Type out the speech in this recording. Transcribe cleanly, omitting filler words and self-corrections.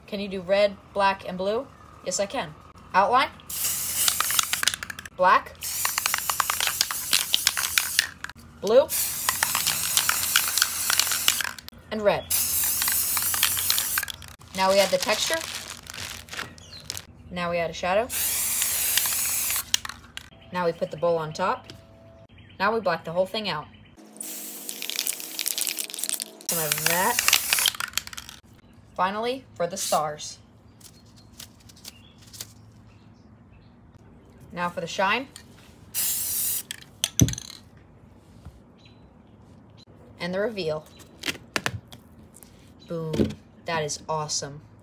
Can you do red, black, and blue? Yes, I can. Outline. Black. Blue. And red. Now we add the texture. Now we add a shadow. Now we put the bowl on top. Now we black the whole thing out. Some of that. Finally, for the stars. Now for the shine. And the reveal. Boom. That is awesome.